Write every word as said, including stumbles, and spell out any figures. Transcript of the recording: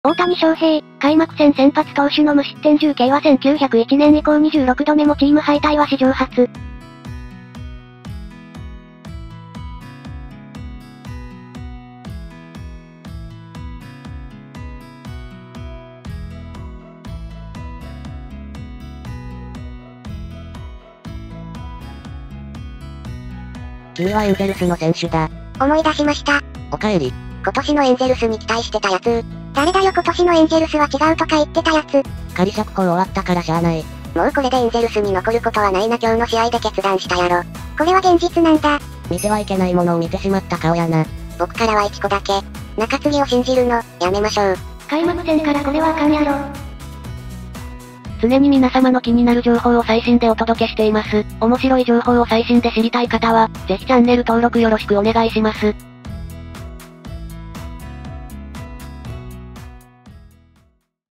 大谷翔平、開幕戦先発投手の無失点じゅうけいはせんきゅうひゃくいちねん以降にじゅうろくどめもチーム敗退は史上初。 君はエンゼルスの選手だ。 思い出しました。 おかえり。 今年のエンゼルスに期待してたやつ。誰だよ今年のエンゼルスは違うとか言ってたやつ。 仮釈放終わったからしゃあない。 もうこれでエンゼルスに残ることはないな今日の試合で決断したやろ。これは現実なんだ。 見てはいけないものを見てしまった顔やな。 僕からはいっこだけ。中継ぎを信じるの、やめましょう。 開幕戦からこれはあかんやろ。常に皆様の気になる情報を最新でお届けしています。面白い情報を最新で知りたい方は、ぜひチャンネル登録よろしくお願いします。